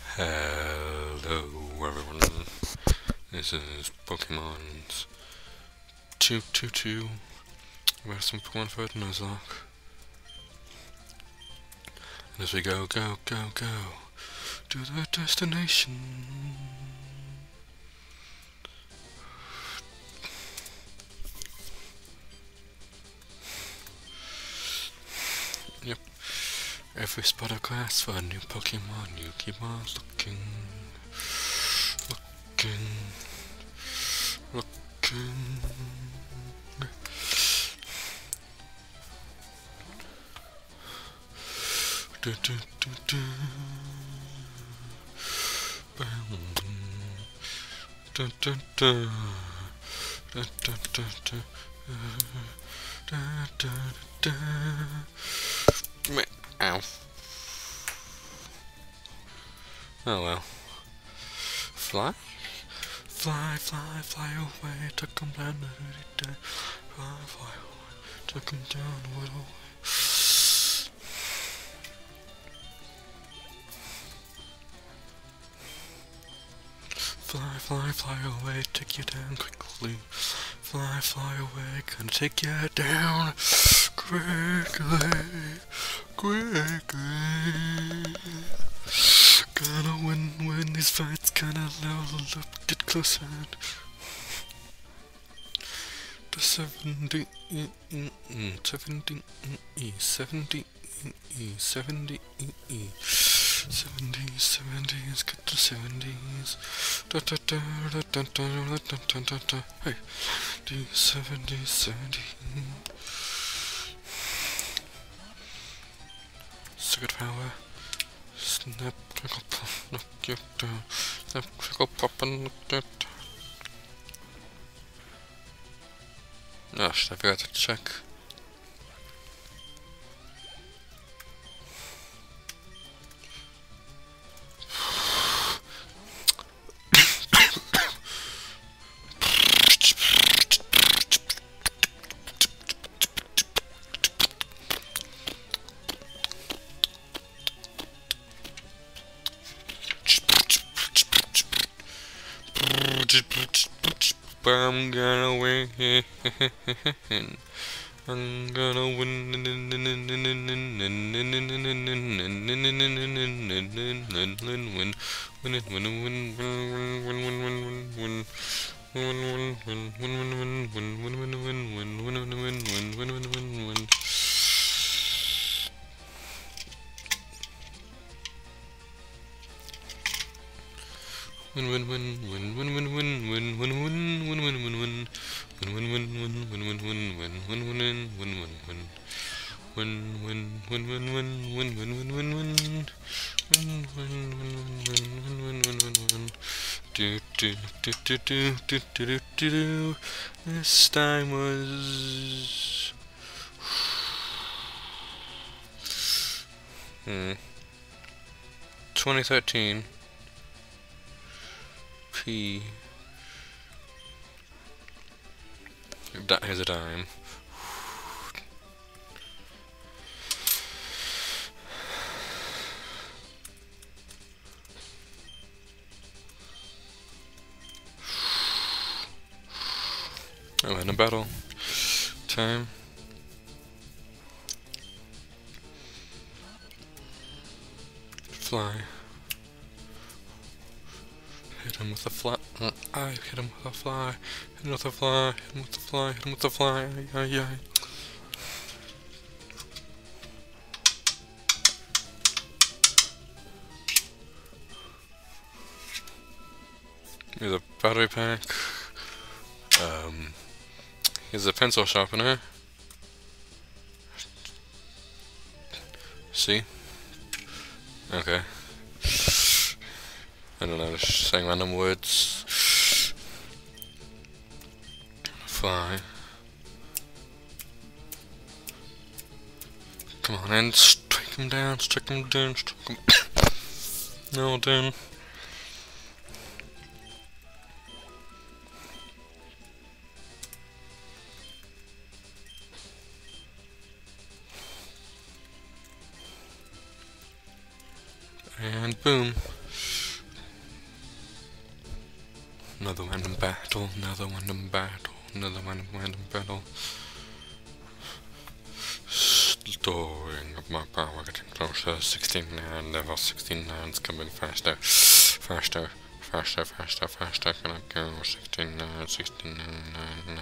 Hello everyone, this is Pokemon's 222, we have some Pokemon for Nuzlocke, and as we go to the destination. Yep, every spot of glass for a new Pokemon, you keep on looking. Ow. Oh well. Fly? Fly away, tuck 'em down, fly away, tuck 'em down, a little way. Fly away, take you down quickly. Fly away, gonna take you down quickly. Gonna win these fights, gonna level up, get closer to 70 70s, get to 70s. Hey, do 70s. Secret power. Snap, crackle, pop, knock you down. Snap, crackle, pop, and knock you down. Oh, should I forgot to check? I'm gonna win. I'm gonna win. This time was 2013 P. Here's a dime. Oh, in a battle. Time. Fly. Hit him with a fly. I hit him with a fly. Hit him with a fly. Hit him with a fly. Hit him with a fly. Ay. Here's a battery pack. Here's a pencil sharpener. See? Okay. I don't know, just saying random words. Fly. Come on, and strike him down, No, down. And boom. Another random battle, another random battle, another random battle. Storing of my power getting closer. 69, level 69 is coming faster. Faster. Faster. Can I go? 69, 69.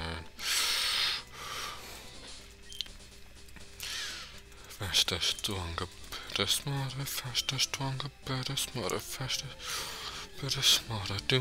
Faster, stronger, better, smarter, faster, stronger, better, smarter, faster, better, smarter, do.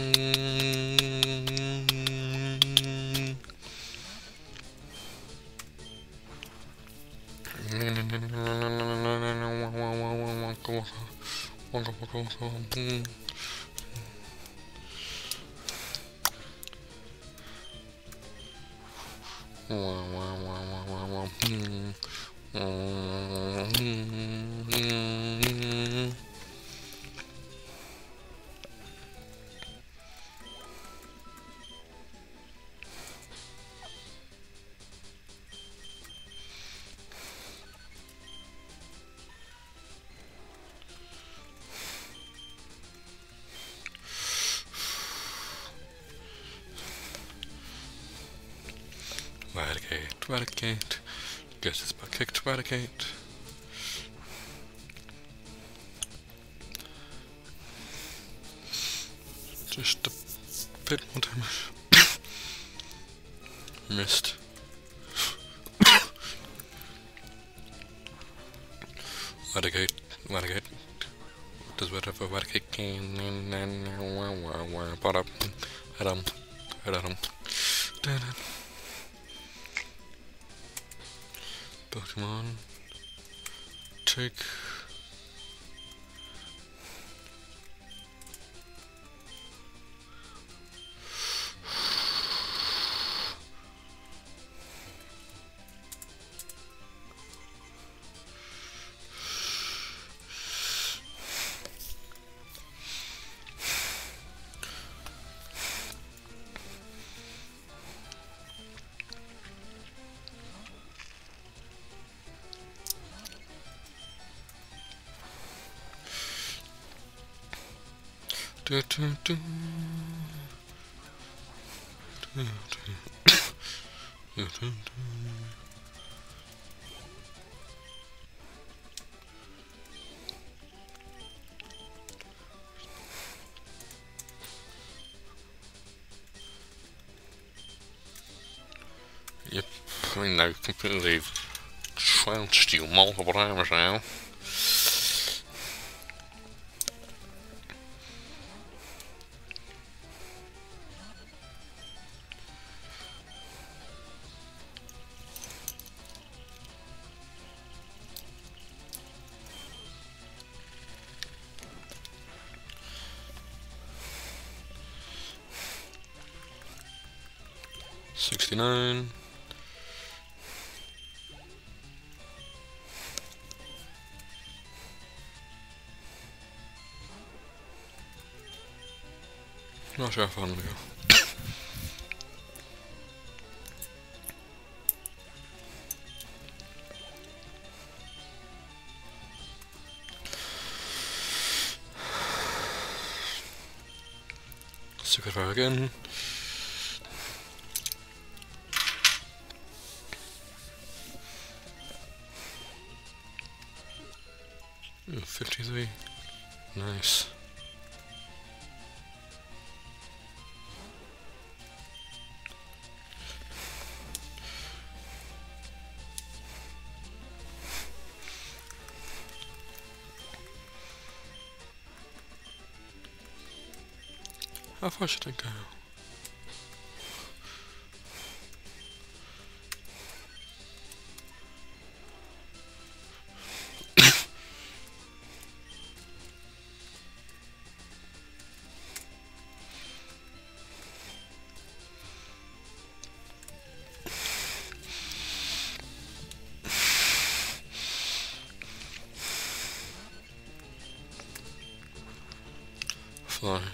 Eradicate. Get his butt kicked, eradicate. Just a bit more damage. Missed. Eradicate. Does whatever eradicate can. Pot up. Head on. Pokemon, take Yep, I mean, they've completely trounced you multiple times now. $69. Not sure how far I'm gonna go. Secret fire again. Ooh, 53. Nice. How far should I go? Fly.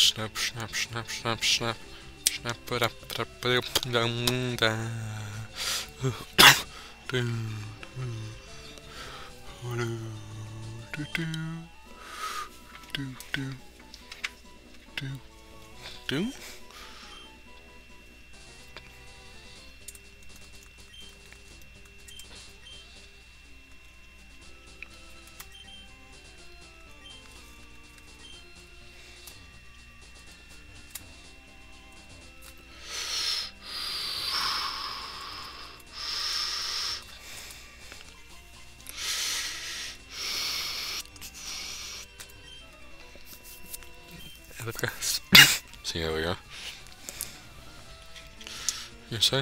snap, snap, snap, snap, snap. Snap it up, down, down. Do. Evergrass. See, here we go. You say?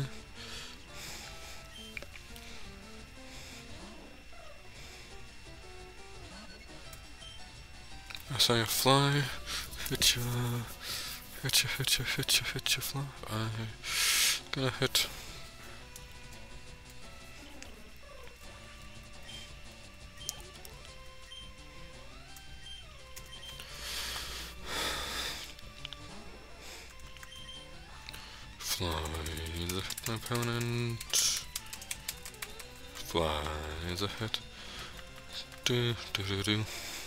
I saw you fly, hit you, fly. I'm gonna hit. Fly the hit my opponent. Fly the hit. Do do do do.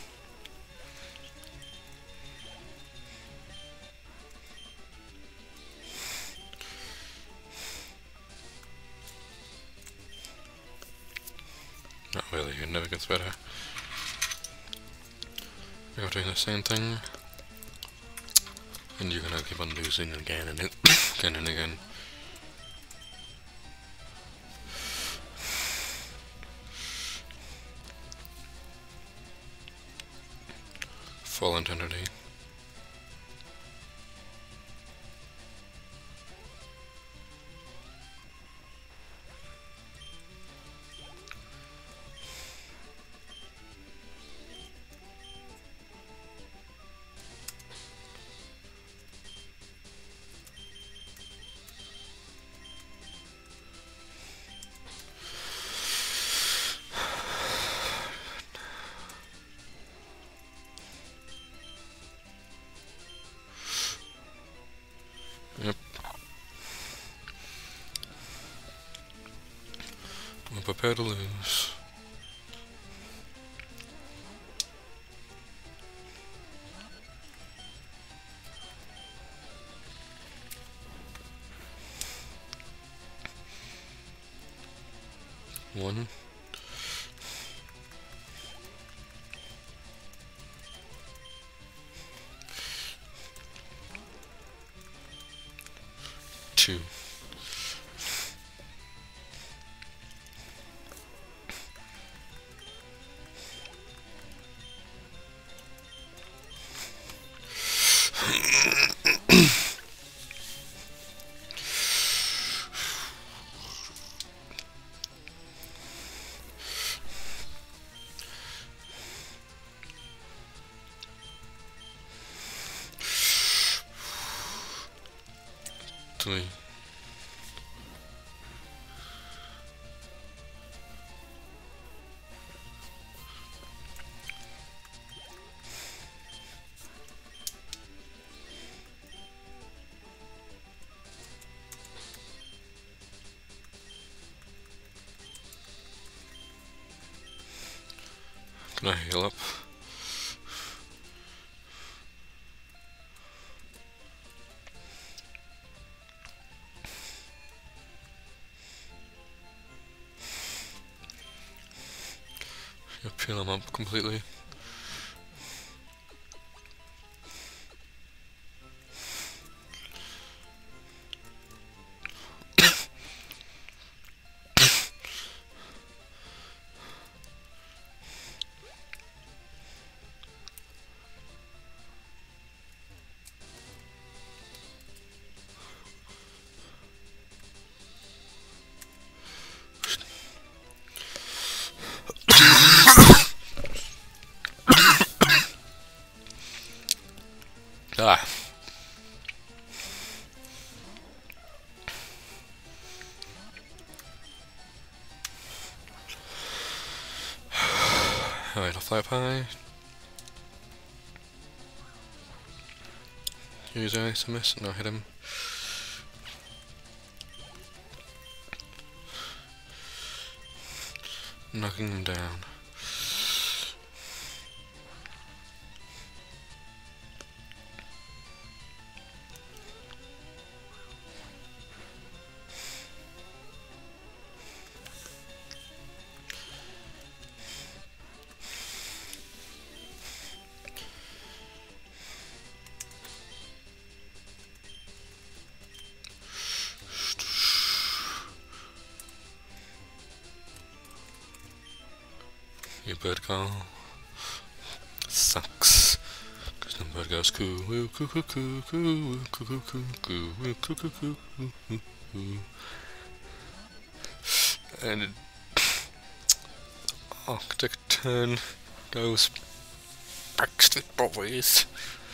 Not really, it never gets better. You're doing the same thing, and you're gonna keep on losing again and again and again. Full intensity. Yep. I'm prepared to lose. One. Two. Three. Can I heal up? You peel him up completely. Ah. Alright, I'll fly up high. Use ice miss and I'll hit him. Knocking him down. Your bird call sucks. Cause the bird goes coo woo coo coo coo coo woo coo coo coo coo woo coo coo coo woo woo woo. And Arctic turn goes Backstreet Boys.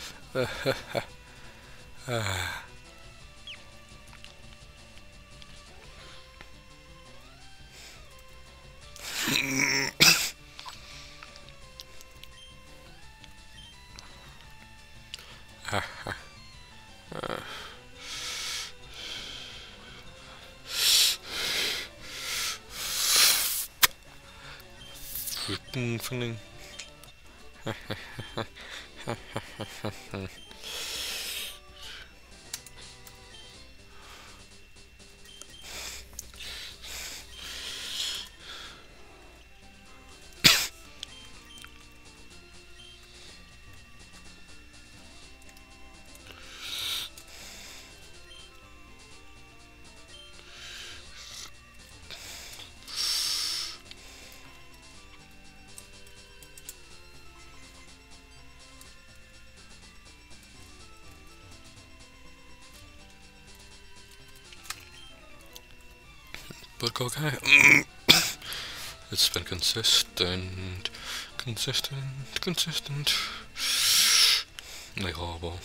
Feeling. But okay. It's been consistent. Like horrible.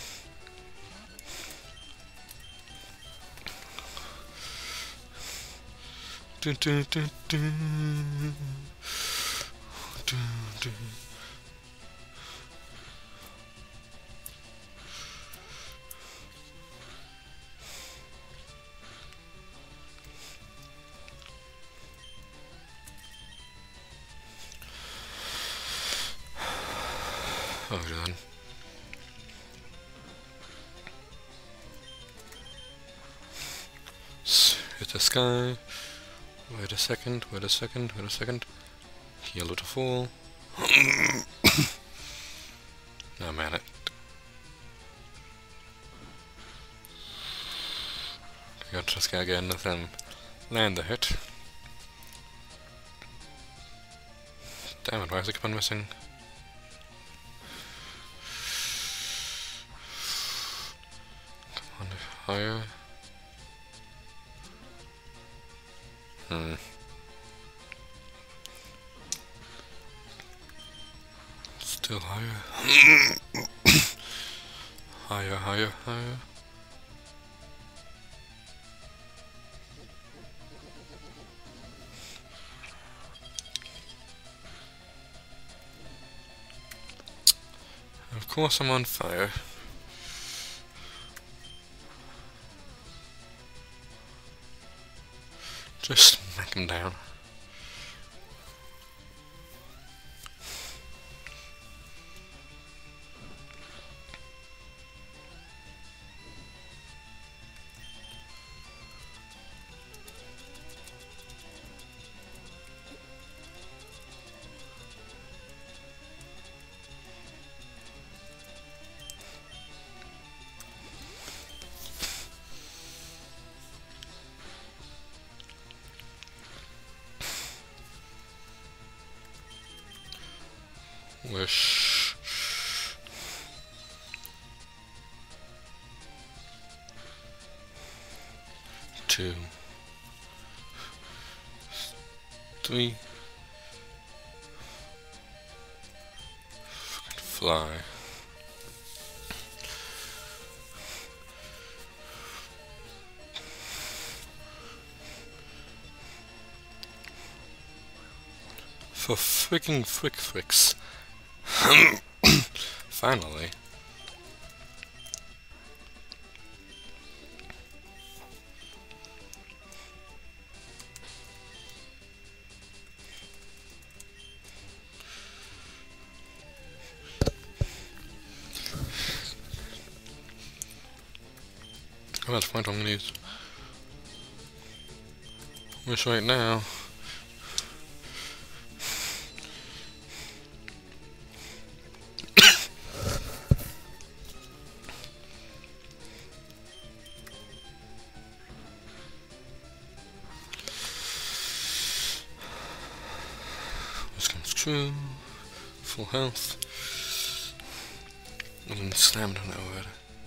Dun, dun, dun, dun. Dun, dun. Oh, done. Hit the sky. Wait a second. Yellow to fall. No, man, it. Got to sky again, then land the hit. Damn it, why does it keep on missing? Come on, higher. Still higher. Higher. Of course I'm on fire. Just smack him down. Wish. 2, 3. Fly. For freaking fricks. Finally. I'm about to find what I'm gonna use. Which right now. This comes true. Full health. And slammed on that word.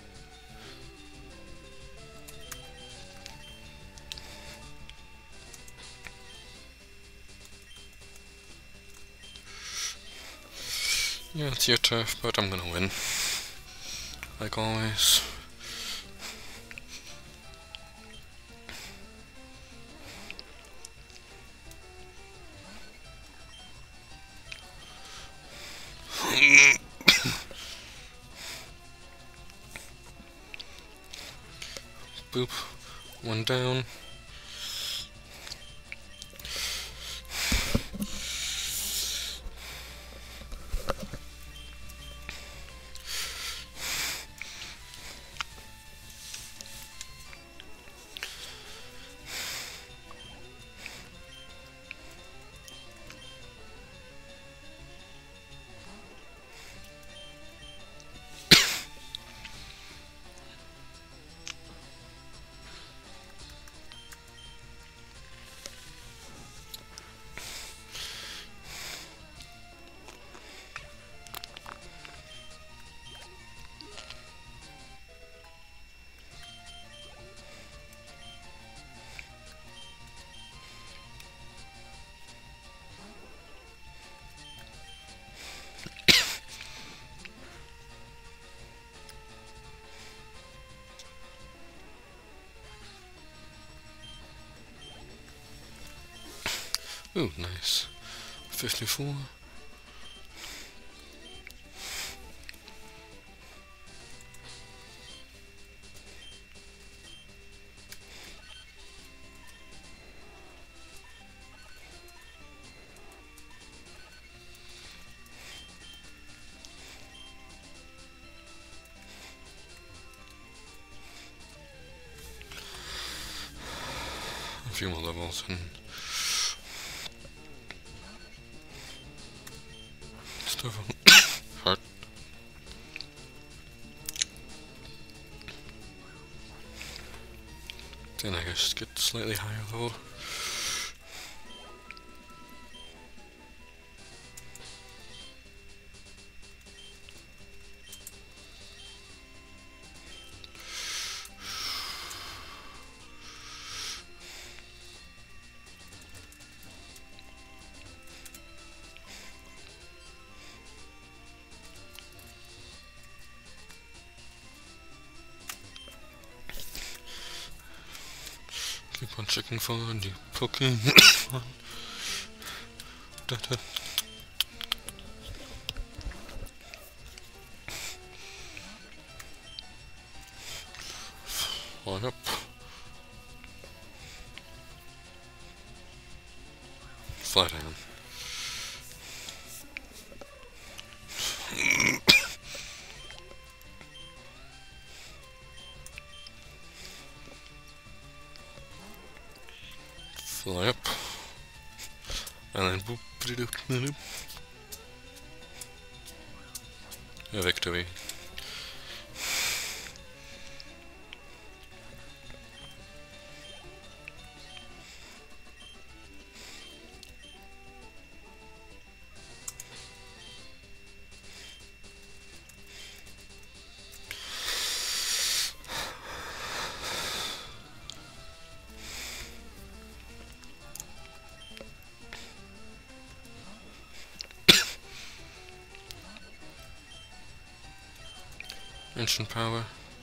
Yeah, it's your turf, but I'm gonna win. Like always. Boop. One down. Ooh, nice. 54. A few more levels and stuff. Heart. Then I guess get slightly higher level. Keep on checking for new Pokemon. Da, da. Fly up. Fly down. Fly up. And then boop, doop, doop. A victory. Ancient power.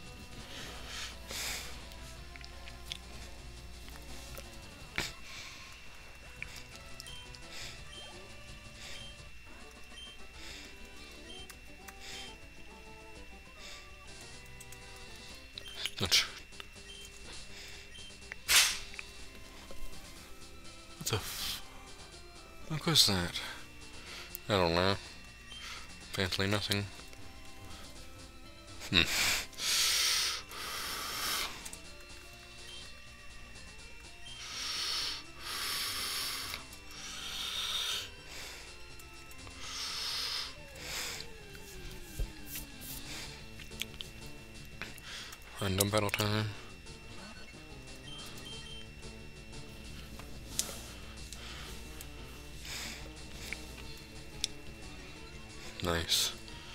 Not sure. What the fuck was that? I don't know. Apparently nothing. Random battle time. Nice.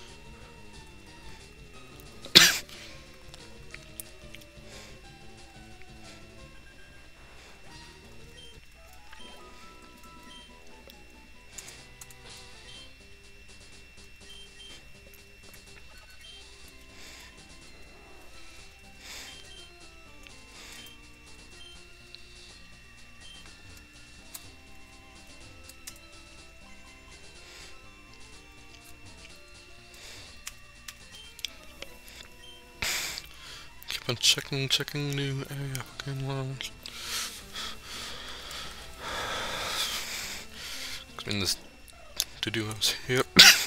Keep on checking new area fucking launch. Clean this to-do house here.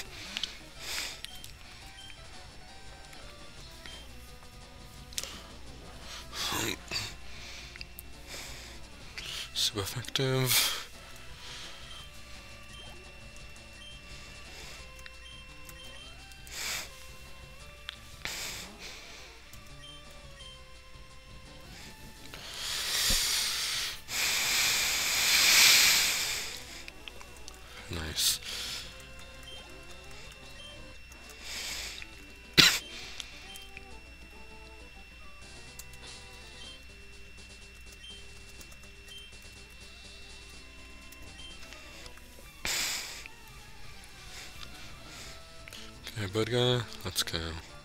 Super effective. Nice. Okay, bud guy, let's go.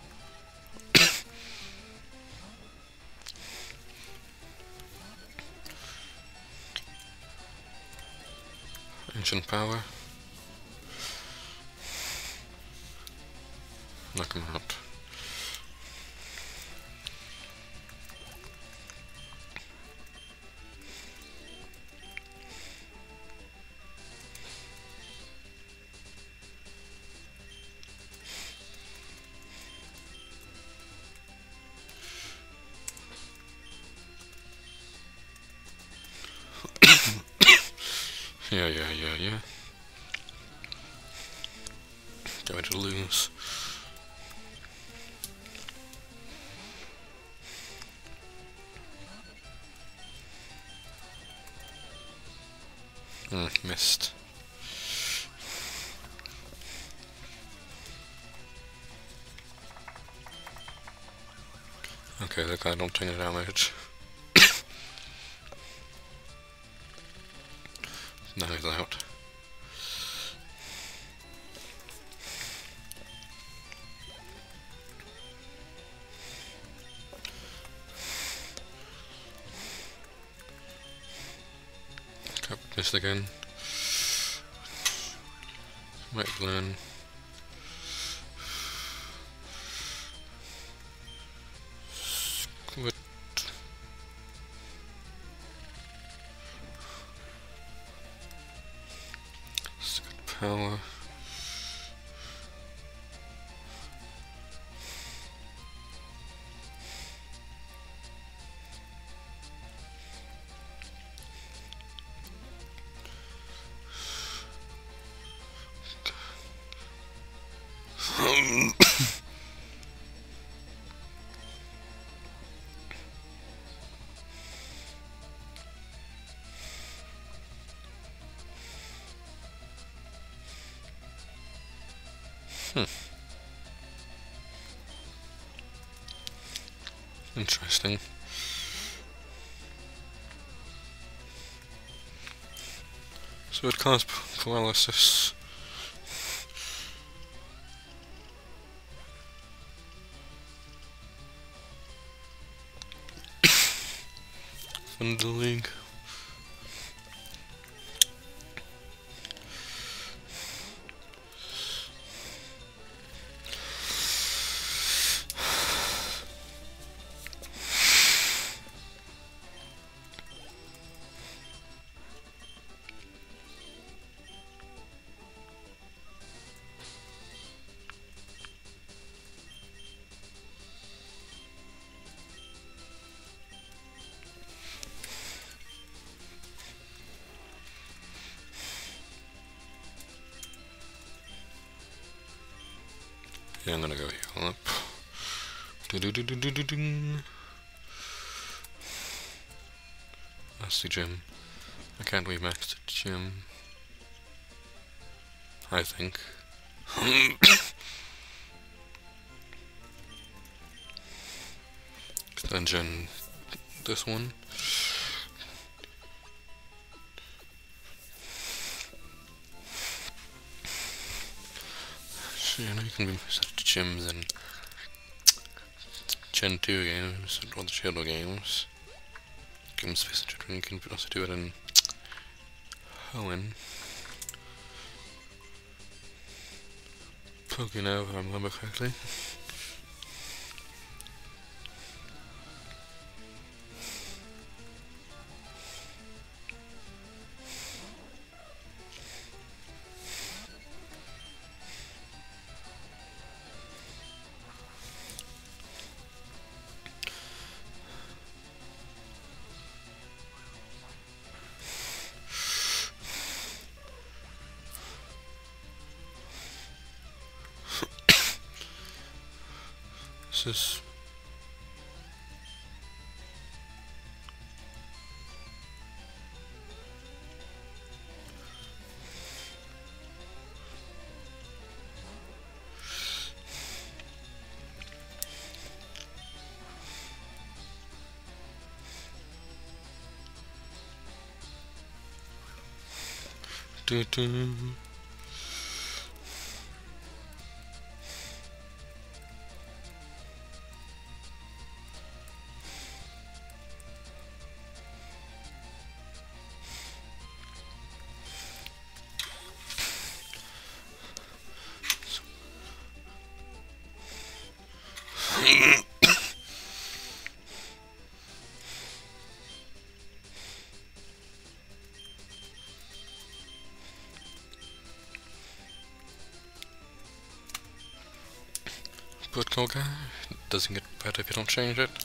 Ancient power. Knock him out. Yeah. Going to lose. Missed. Okay, that guy don't take any damage. Now he's out. Okay, missed again. Might blend. Squid. Squid power. Interesting. So it caused paralysis. From the league. Yeah, I'm gonna go heal up. That's the gym. I can't remax the gym. I think. Then gen this one. So you know you can be set to gyms and Gen 2 games and other shadow games. Give them space and children, you can also do it in Hoenn. Pokéno, if I remember correctly. This is do do. But Koga doesn't get better if you don't change it.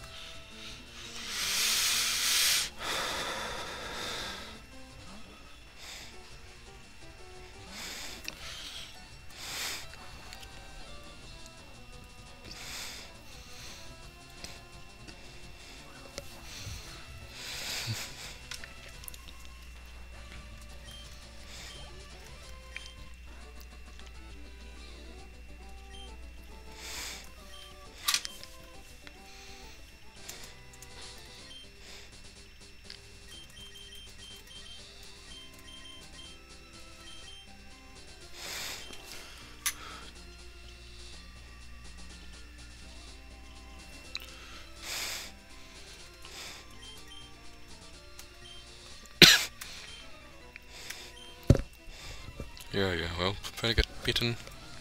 Yeah, well, prepare to get beaten.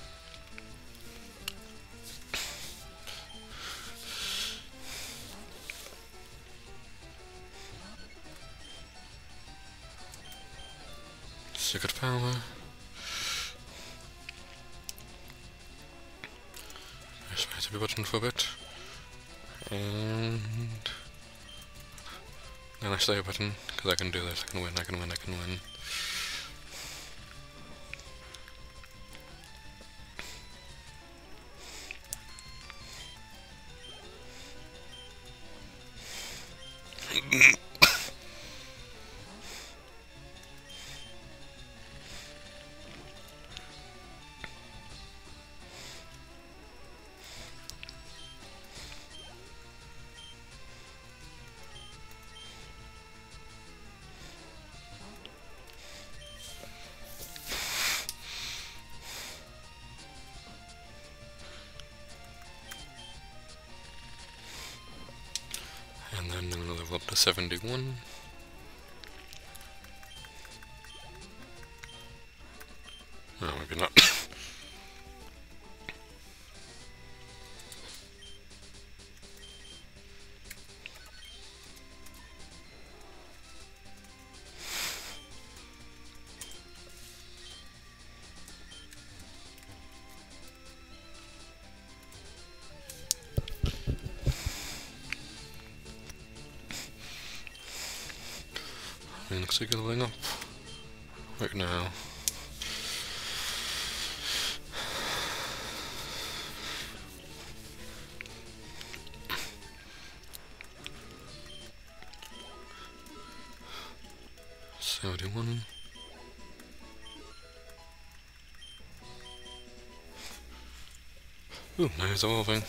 Secret power. Press my B button for a bit. And then I stay button, because I can do this. I can win, I can win, I can win. And then I'm gonna level up to 71. No, maybe not. Looks like leveling up right now. 71. Ooh, nice evolving.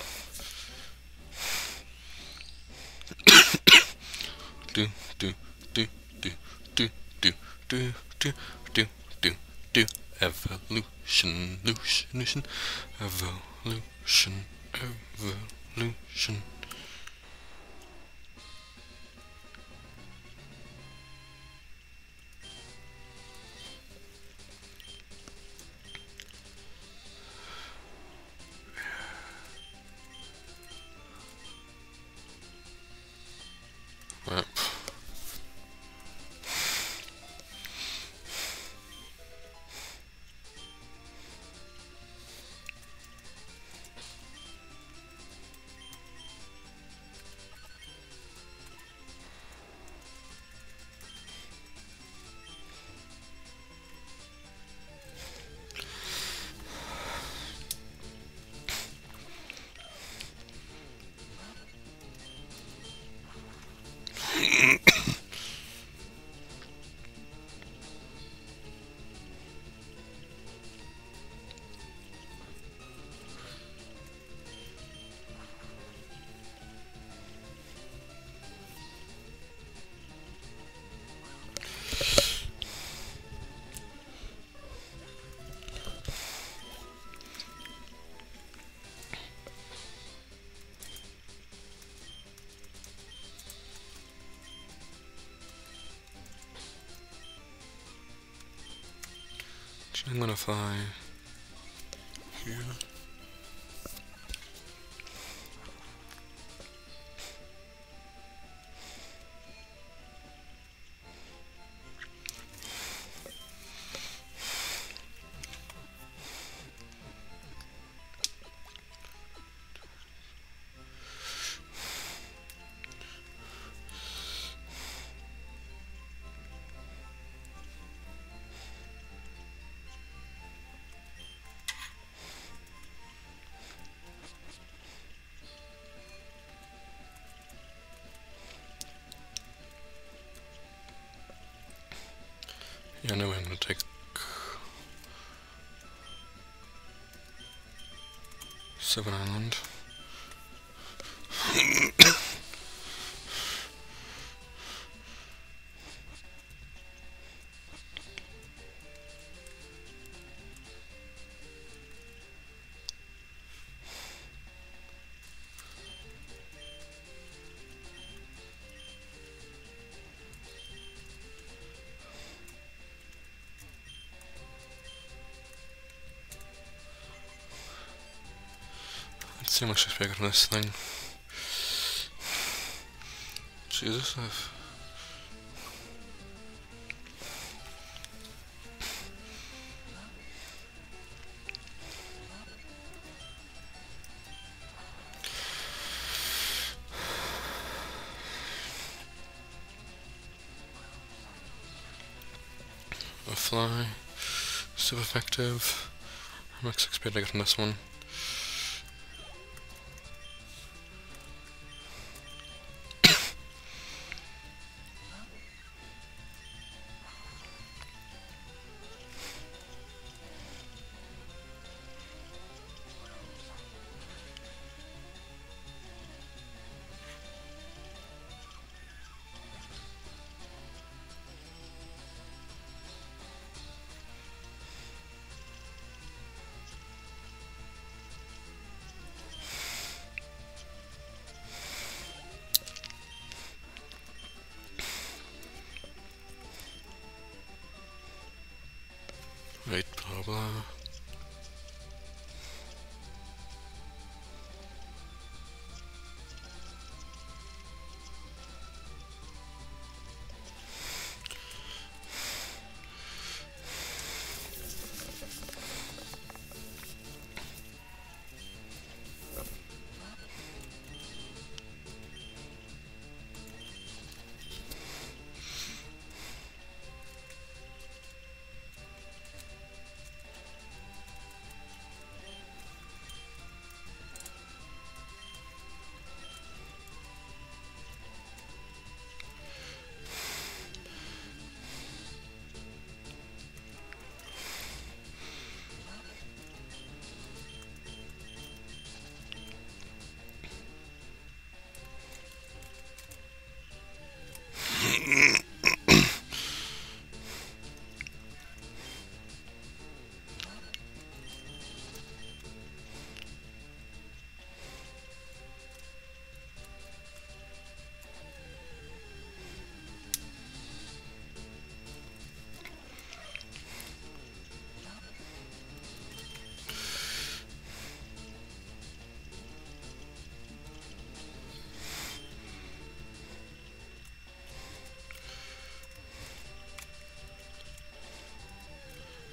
do do do do do do do do do do do evolution, evolution, evolution, evolution. Right. I'm gonna fly here. Yeah, no, I'm gonna take Seven Island. Let's see how much XP I got on this thing. Jesus. A fly. Super effective. How much XP did I get on this one?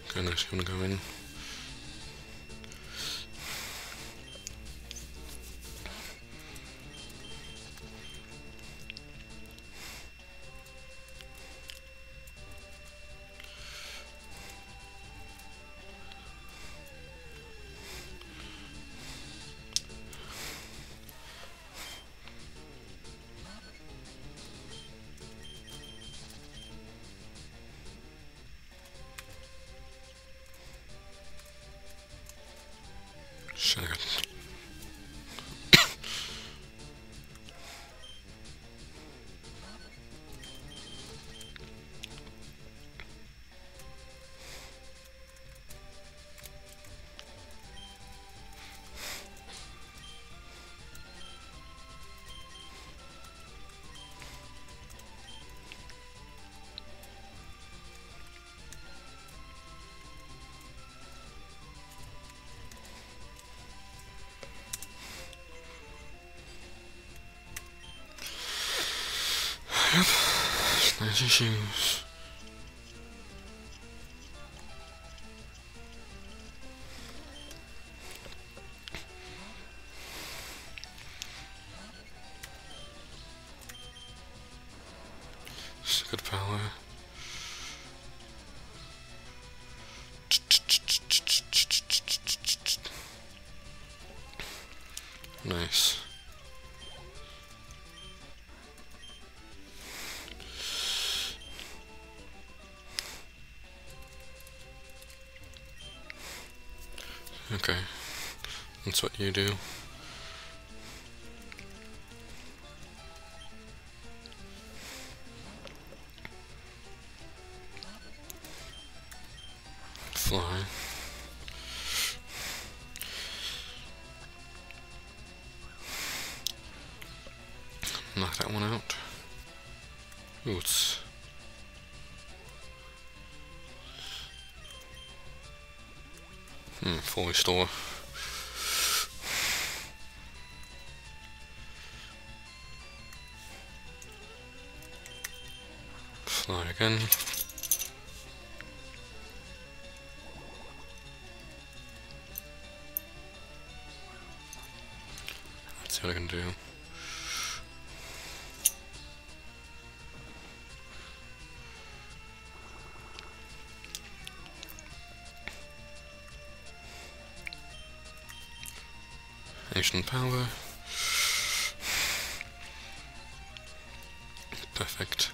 Unless you want to go in. Shit. Yep, nice shoes. It's good power. Nice. Okay, that's what you do. Fly. Knock that one out. Ooh, it's... full restore. Fly again. Let's see what I can do. Ancient power. Perfect.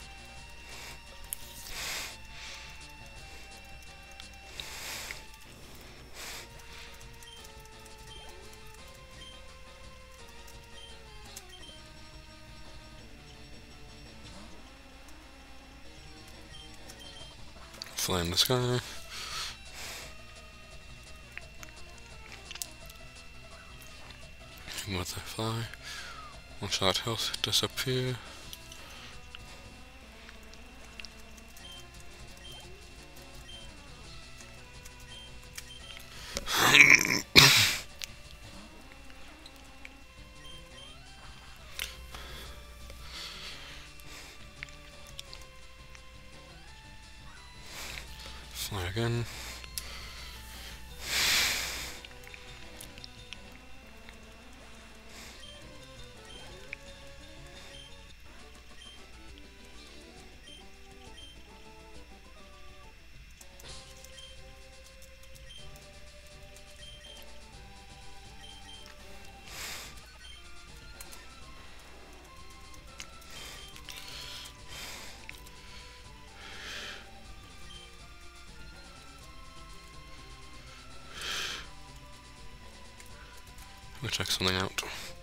Fly in the sky. Butterfly. One shot health disappear. Fly again. We'll check something out.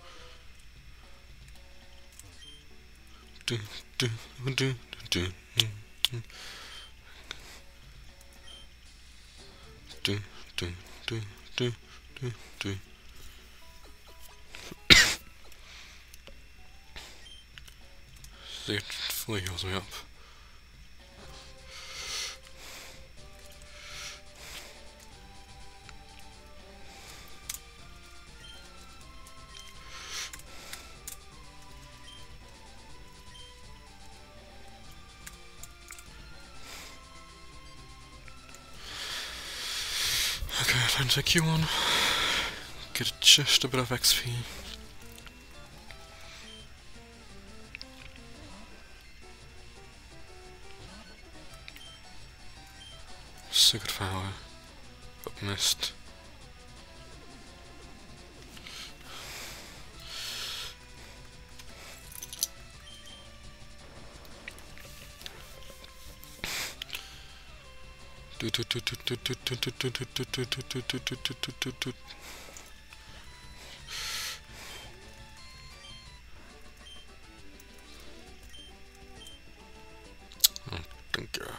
Do, do, do, do, do, do, do, do, do, do, do. See, it fully heals me up. take you on. Get just a bit of XP. Secret power. Up mist. Thank you.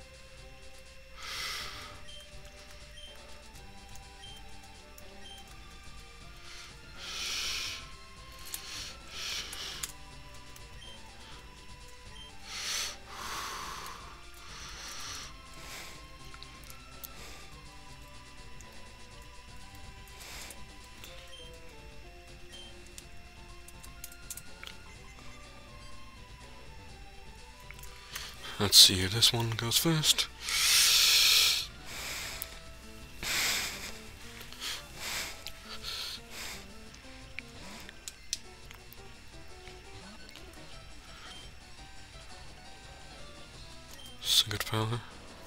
Let's see if this one goes first. Secret power.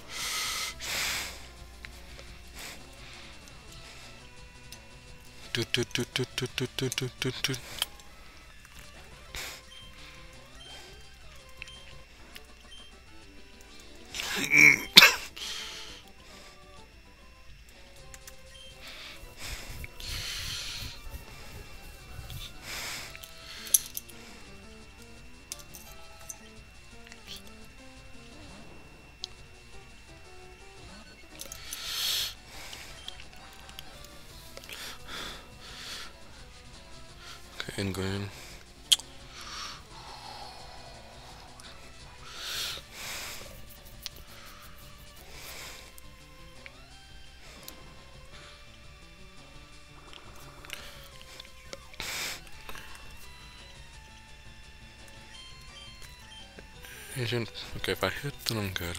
Okay, in green. Agent. Okay, if I hit, then I'm good.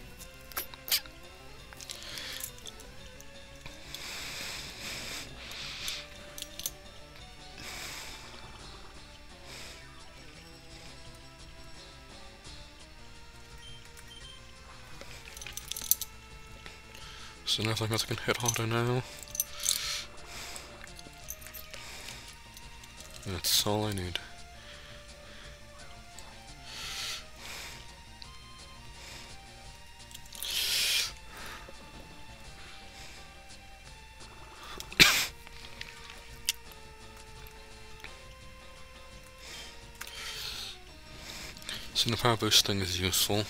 So nothing else I can hit harder now. That's all I need. So the power boosting is useful.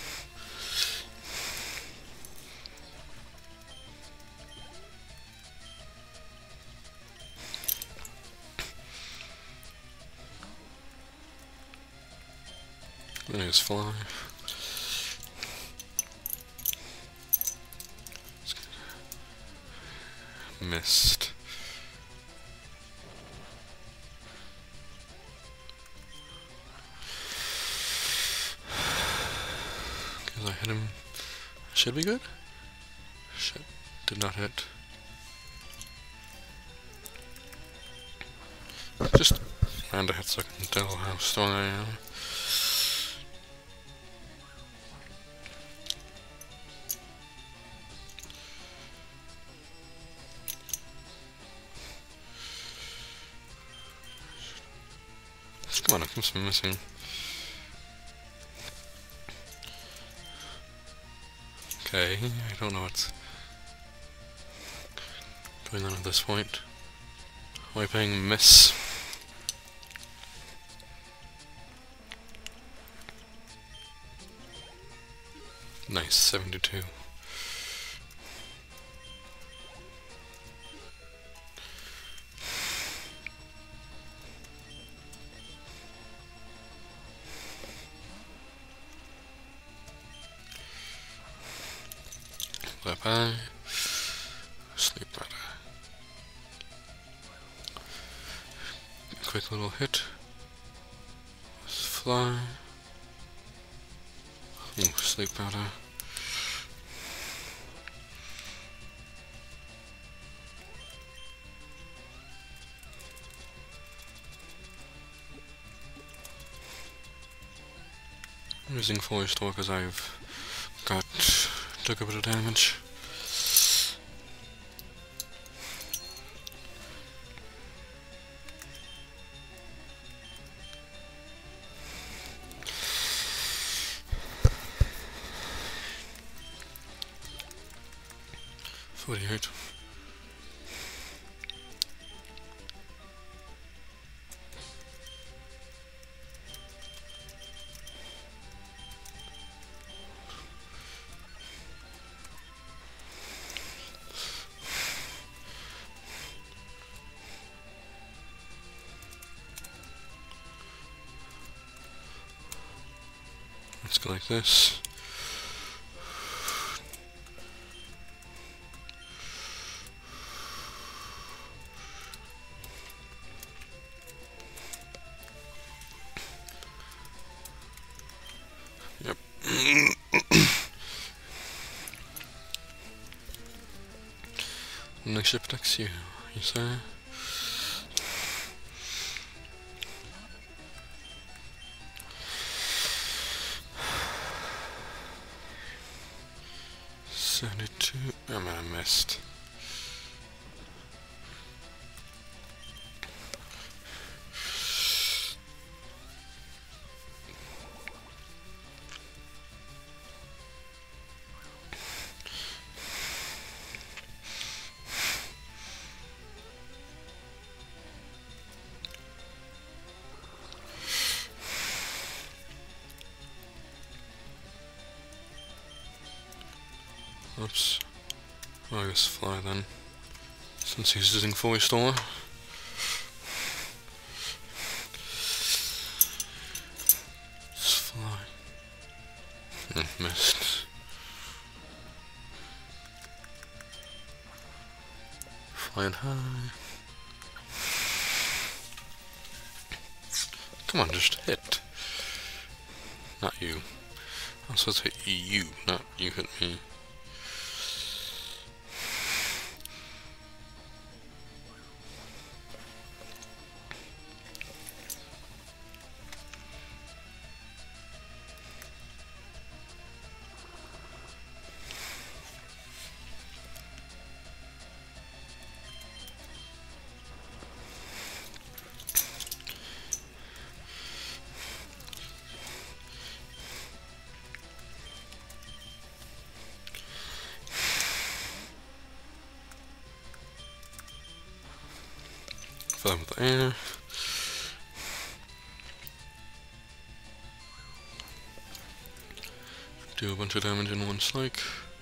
Then it's fly. Missed. Because I hit him. Should be good? Shit. Did not hit. Just round a hit so I can tell how strong I am. Come on, it keeps me missing. Okay, I don't know what's going on at this point. Wiping miss. Nice, 72. Bye-bye. Sleep better. Quick little hit. Let's fly. Ooh, sleep better. using Force Store because I've took a bit of damage. .48. Let's go like this. Yep. Next ship attacks you say? Oh man, I missed. Oops. Oh, I guess fly then, since he's using Fully Store. Let's fly. Missed. Flying high. Come on, just hit. Not you. I was supposed to hit you, not you hit me. Fill them with air. Do a bunch of damage in one strike.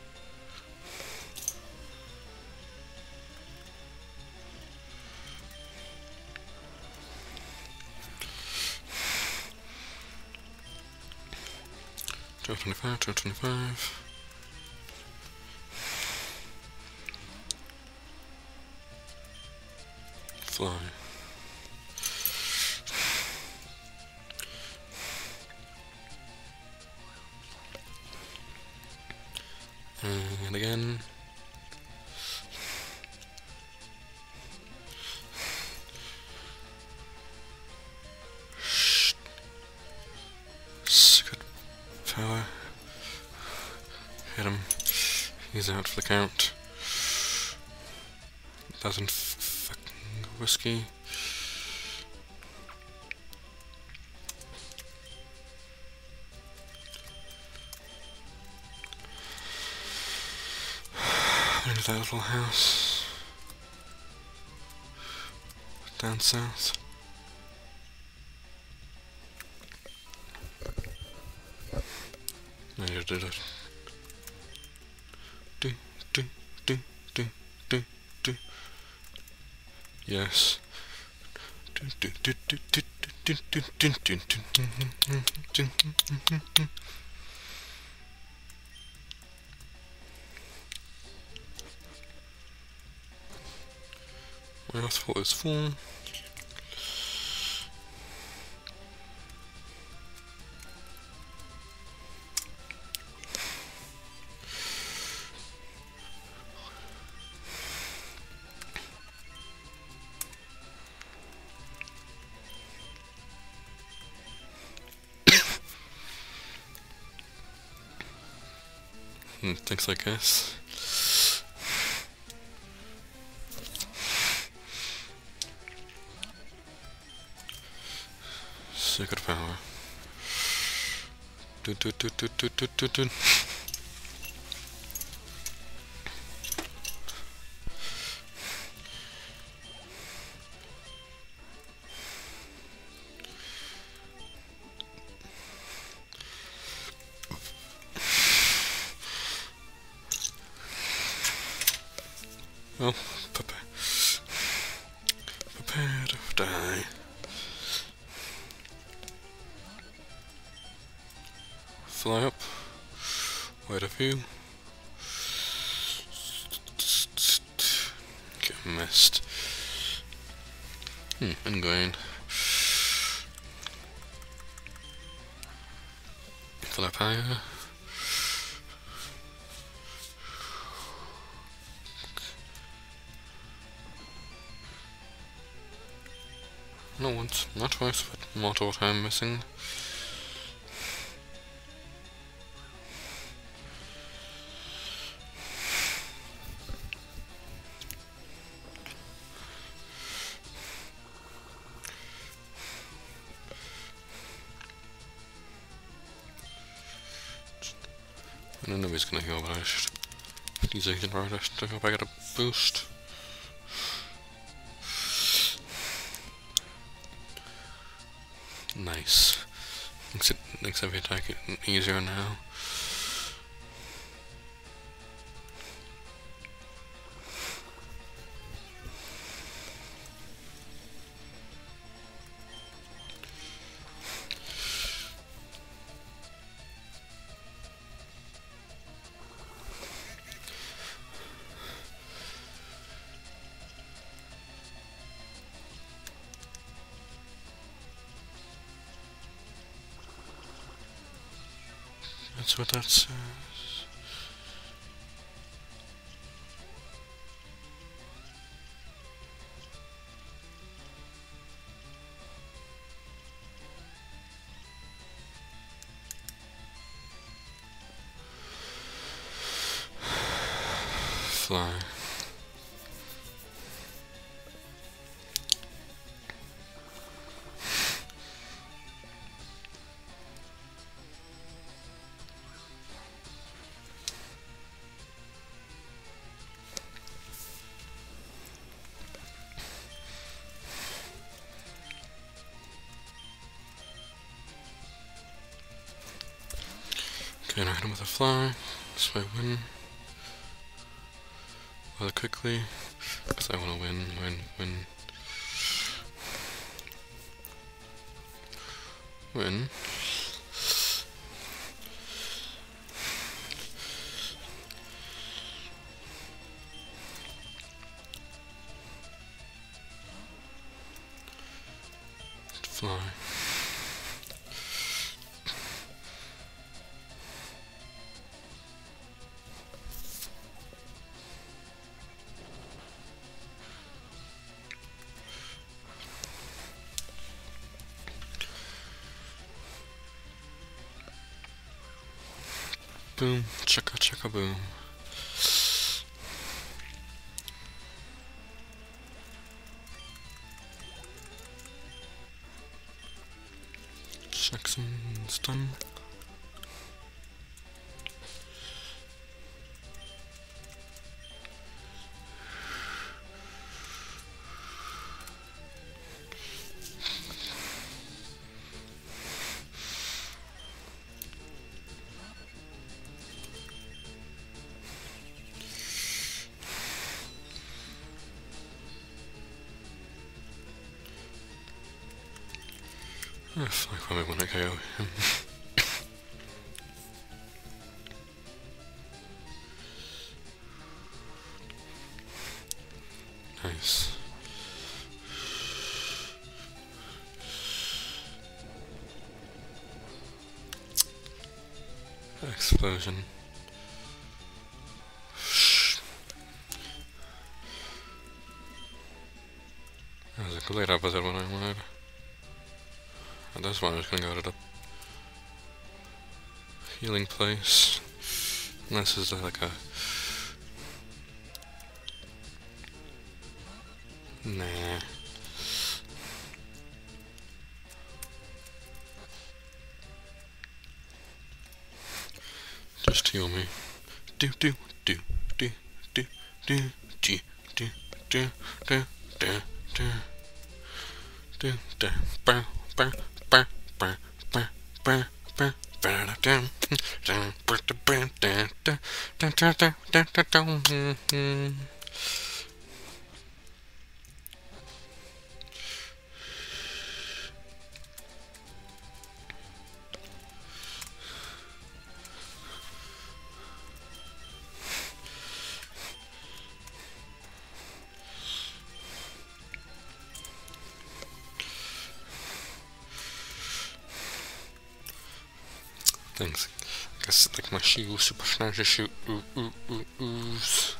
$225, $225. Fly. And again. Good power. Hit him. He's out for the count. Doesn't fucking whiskey. Into that little house down south. I just did it. Do. Yes. My health is full. and things like this. Secret power. Do do do do do do do do. Well, prepare to die. Fly up. Wait a few. Get missed. Ingrained. Fly up higher. Not once, not twice, but multiple time missing. I don't know if he's gonna heal, but I should use Agent Riders to hope I get a boost. Nice. Makes every attack easier now. That's what that says. Fly. Okay, now hit him with a fly. This way win. Rather quickly. Because I want to win. Win. Fly. Boom, chicka chicka boom. Jackson's done. I probably want to KO him. Nice. Explosion. That was a complete opposite of what I wanted. And this one is going to go to the healing place. This is like a... Nah. Just heal me. Do do do do do do do do do do do do do do bow bow bow bow bow bow bow. Thanks. I guess like my shield, super sniper shoot. Ooze.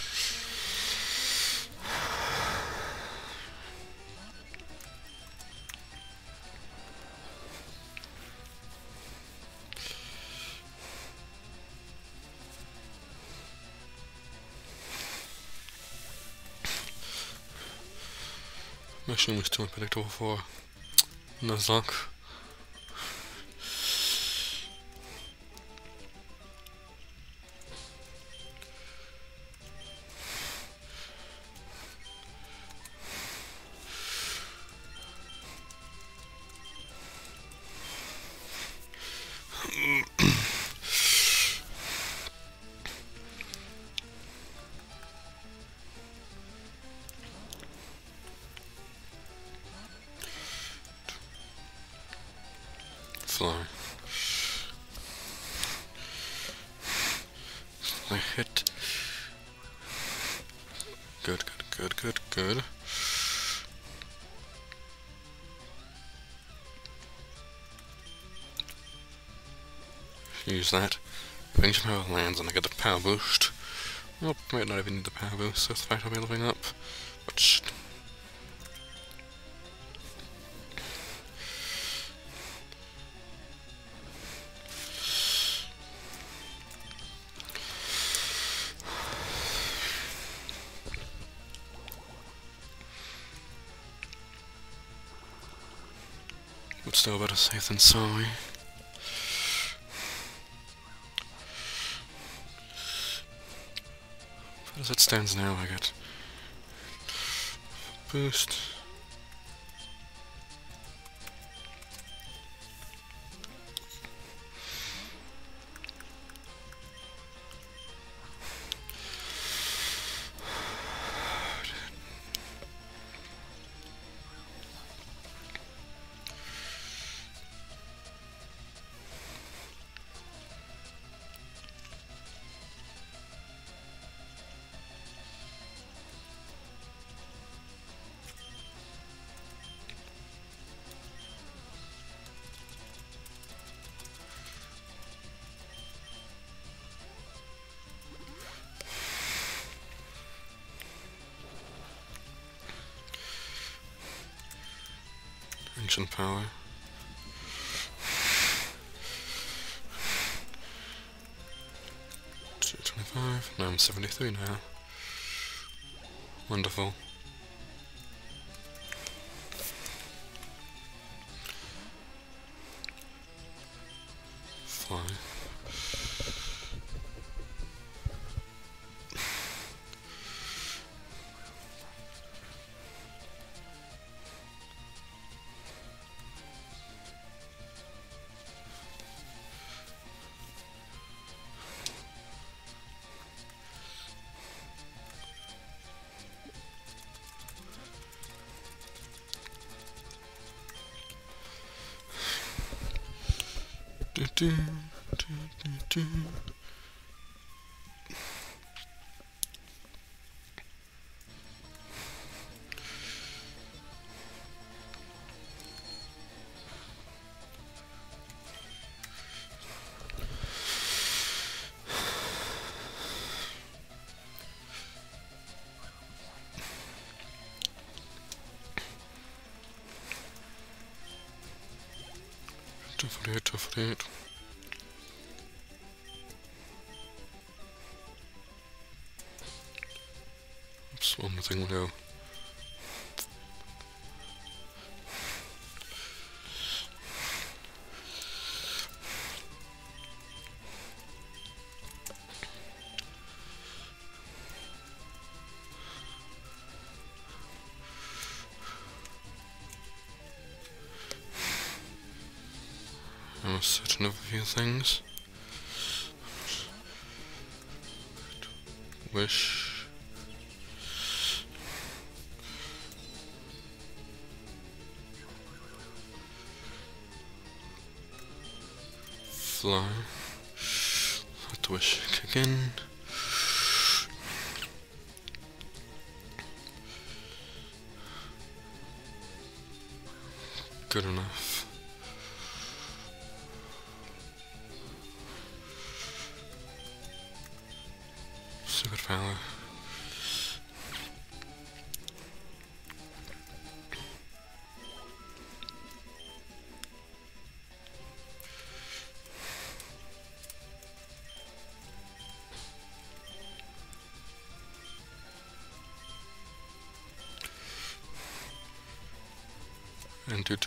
Mission was too unpredictable for Nuzlocke. Fly. I hit. Good, good, good, good, good. Use that. If engine power lands and I get the power boost. Well, might not even need the power boost, so the fact I'll be leveling up. But still better safe than sorry. But as it stands now, I get boost. Ancient power. $225. Now I'm 73 now. Wonderful. Fly. Do, do, do, do. Tough it. on the thing will go. I was certain of a few things. Wish. Fly. Let the wish kick in. Good enough. Stupid fella. And do.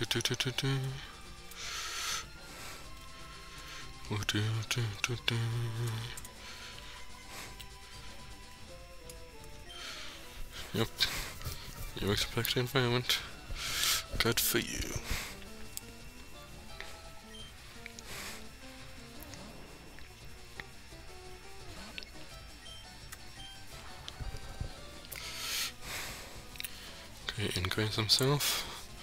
Yep. You expect the environment. Good for you. Okay, ingraze himself.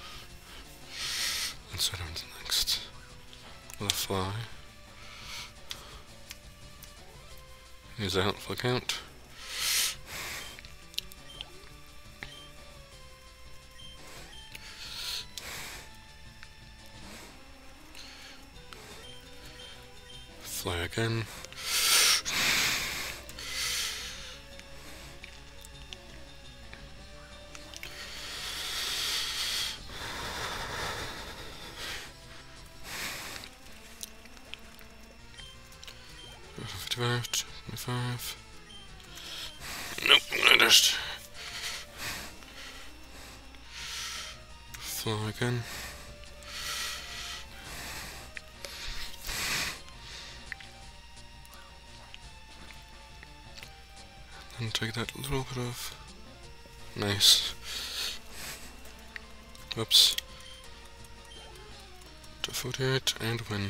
Let's head on to the next. With a fly. He's out for the count. Fly again. $55, $25. Nope, I'm gonna just fly again. And take that little bit of nice. Whoops. To 48 and win.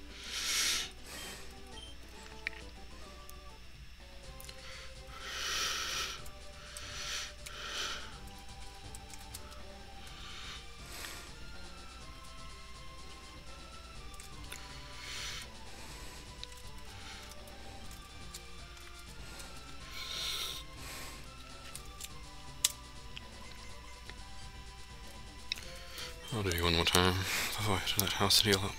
I'll do you one more time before I head to that house to heal up.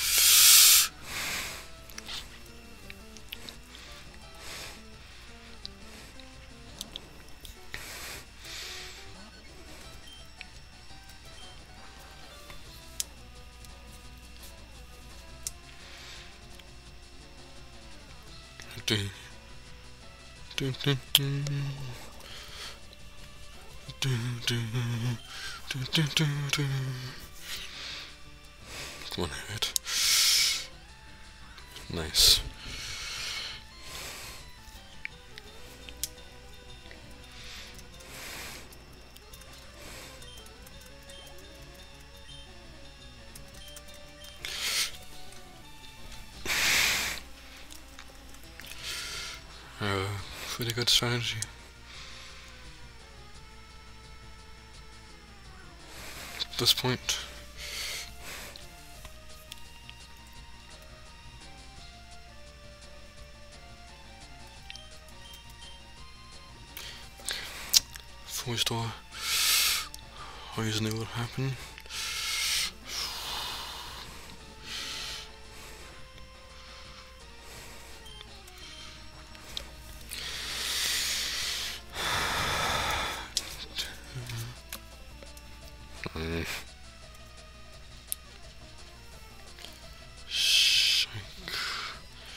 Come on, hit. Nice. Pretty good strategy. At this point. Before we start, I always knew what would happen.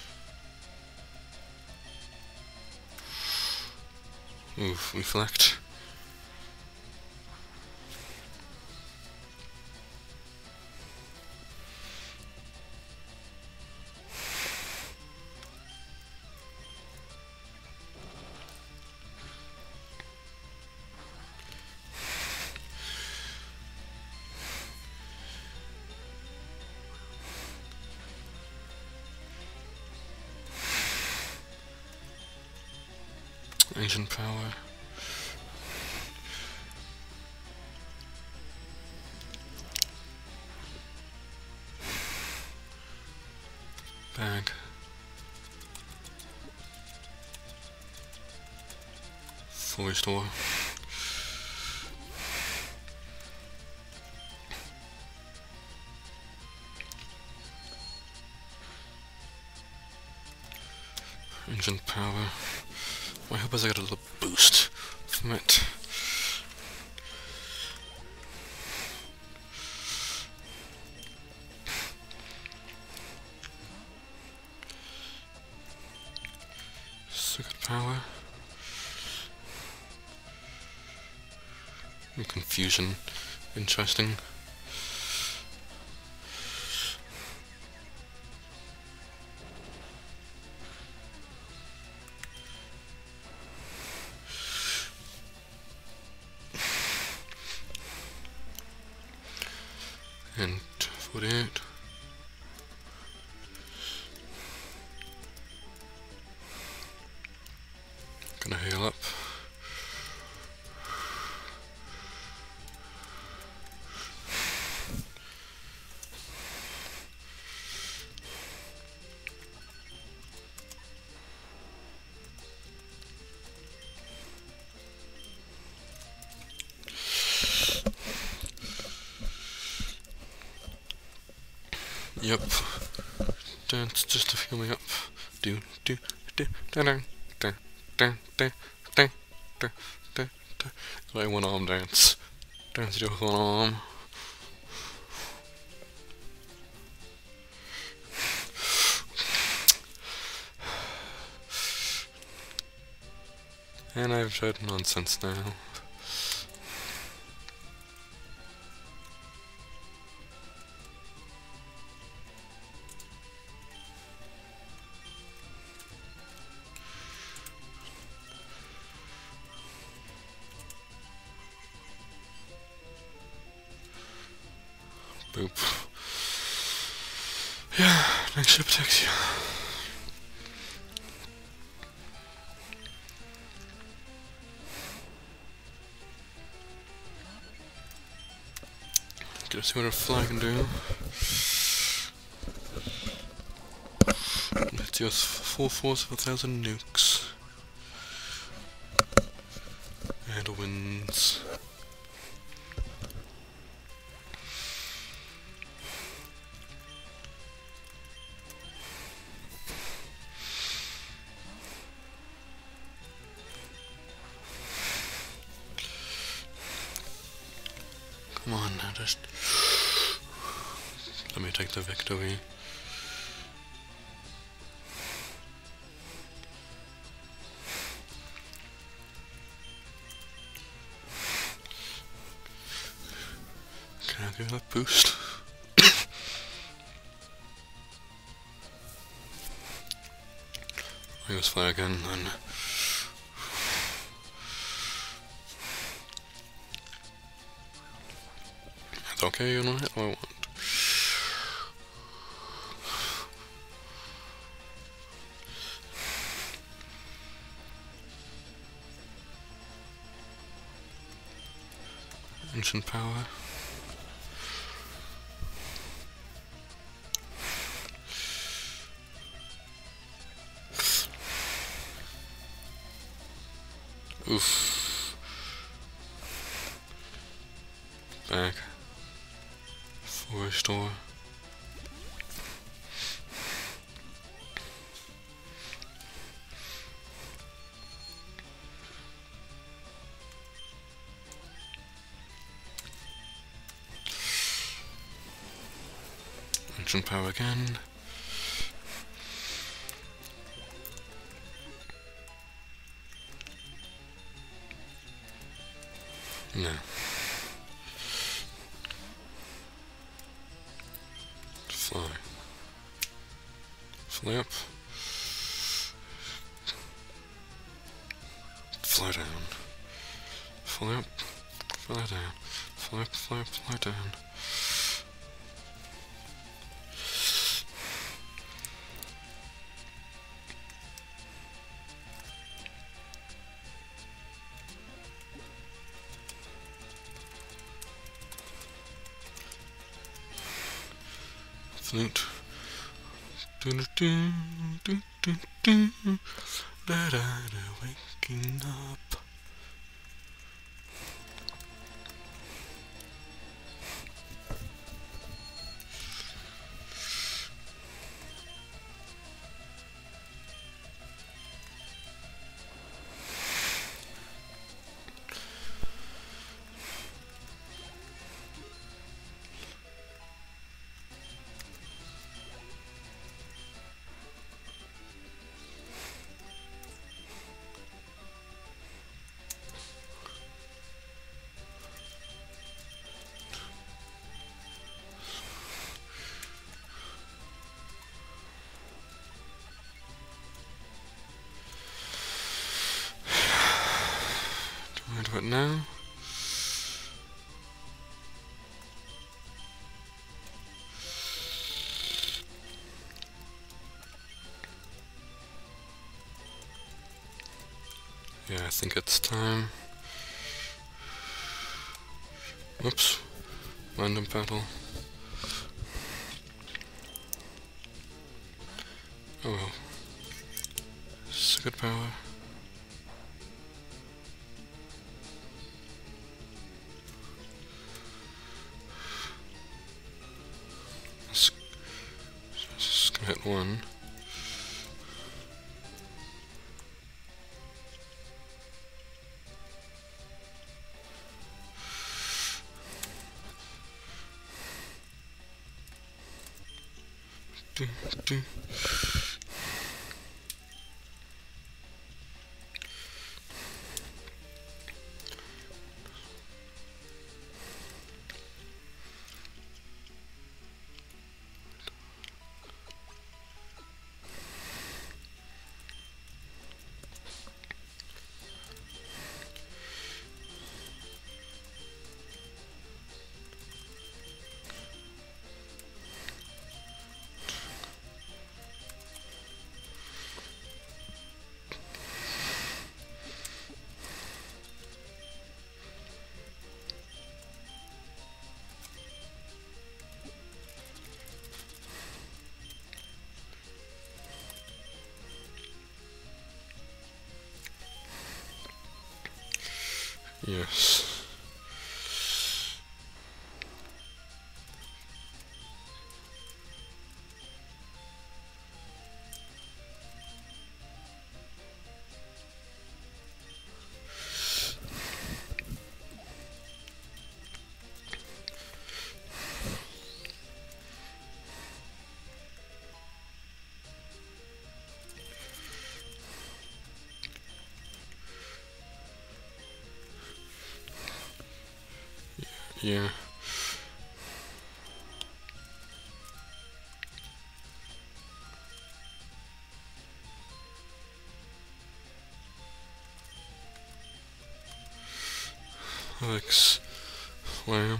Oof, reflect. Ancient power. Bag. Full restore. Ancient power. I hope I get a little boost from it. Circuit power. And confusion. Interesting. And 48. Gonna heal up. Yep. Dance just to heal me up. Do do do da da da da da da da da da. Like one arm dance. Dance to one arm. And I've tried nonsense now. Boop. Yeah, next ship takes you. Let's see what our flag can do. Let's use full force of 1,000 nukes. And winds. Come on, now just let me take the victory. Can I give that boost? I use fire again then. That's okay, you know what I want. Ancient power. Oof. Back. Full restore. Ancient power again. No. Fly. Fly up. Fly down. Fly up. Fly down. Fly up, fly up, fly down. flute. Do do do do do do. Da da da. Waking up. Do it now. Yeah, I think it's time. Whoops. Random battle. Oh well. Second power. Just gonna hit one. Do, do. Yes. Yeah. Alex Lamb.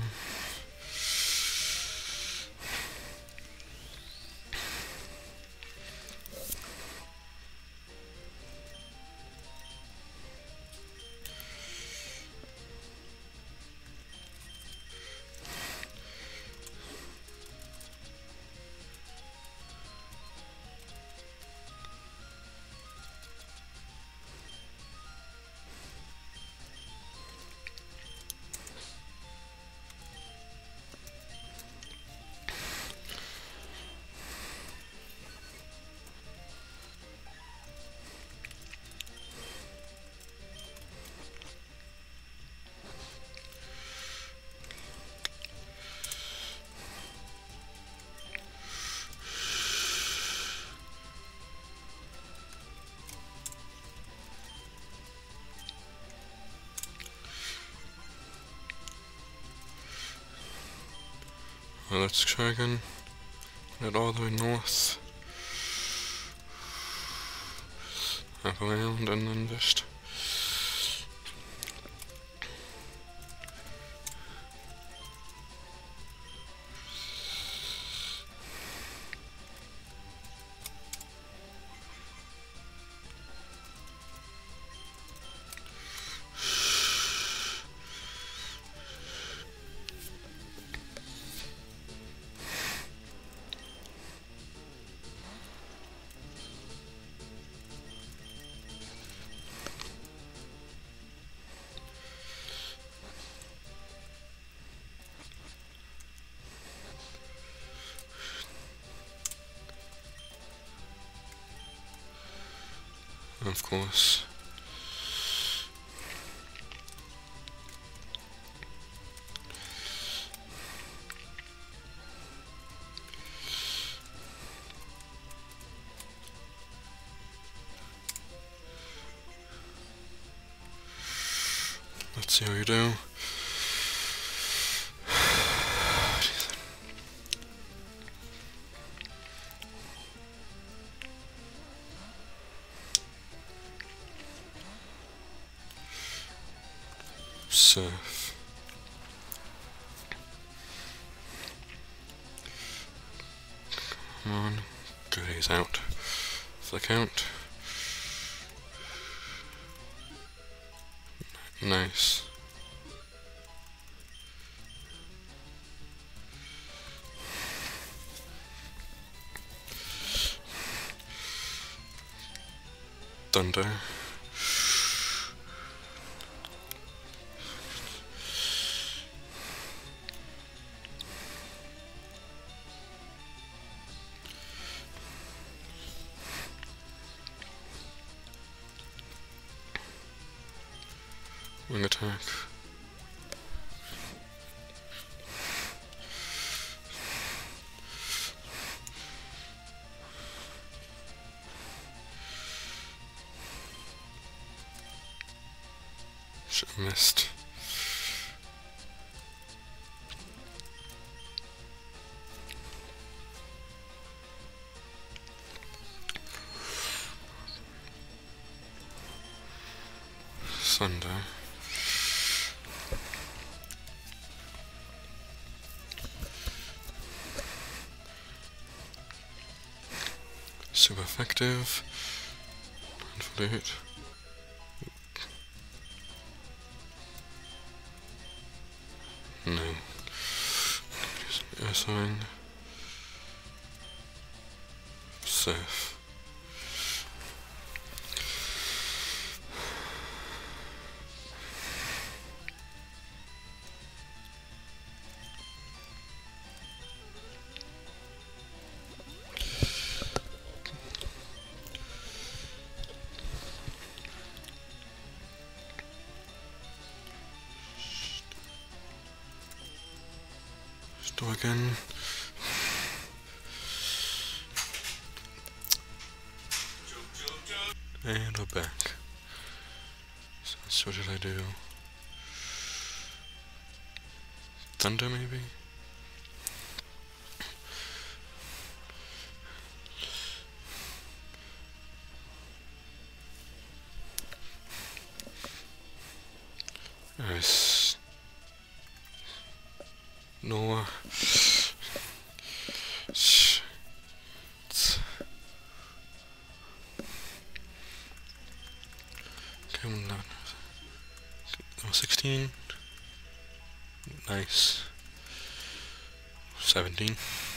Well, let's try again. Head all the way north. Up around and then just... of course. Let's see how you do. Surf. Come on, goodies out for the count. Nice. Thunder. Wing attack. Should have missed. Thunder. Super effective. Mindful hit. No. Air sign. Surf. Do again. And we're back. So what did I do? Thunder maybe? Nice. Noah. Come on, 16. Nice. 17.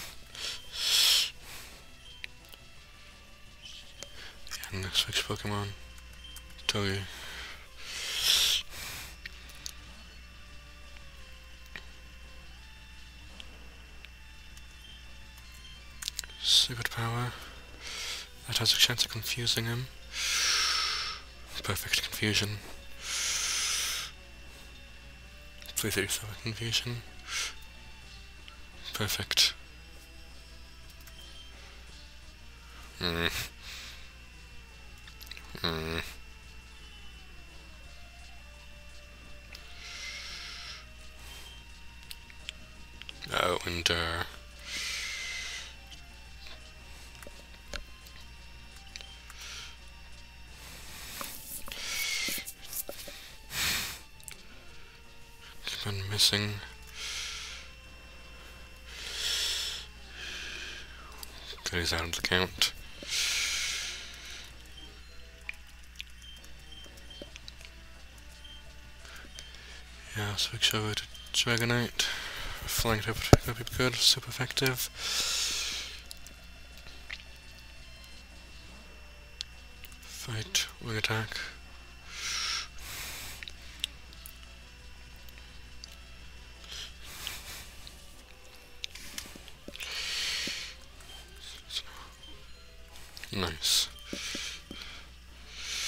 And switch Pokemon. Togepi. Secret power. That has a chance of confusing him. Perfect confusion. 337 confusion. Perfect. Oh, and keep on missing. Goes out of the count. Yeah, switch over to Dragonite. Flying type would be good, super effective. Fight, wing attack. Nice.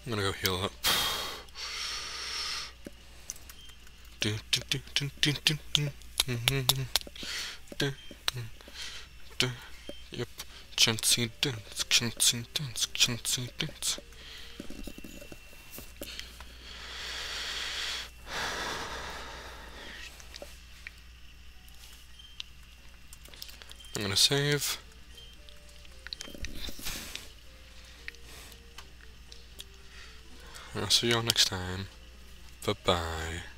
I'm gonna go heal up. Yep. Chancy dance, chancy dance, chancy dance. I'm gonna save. I'll see you all next time. Bye bye.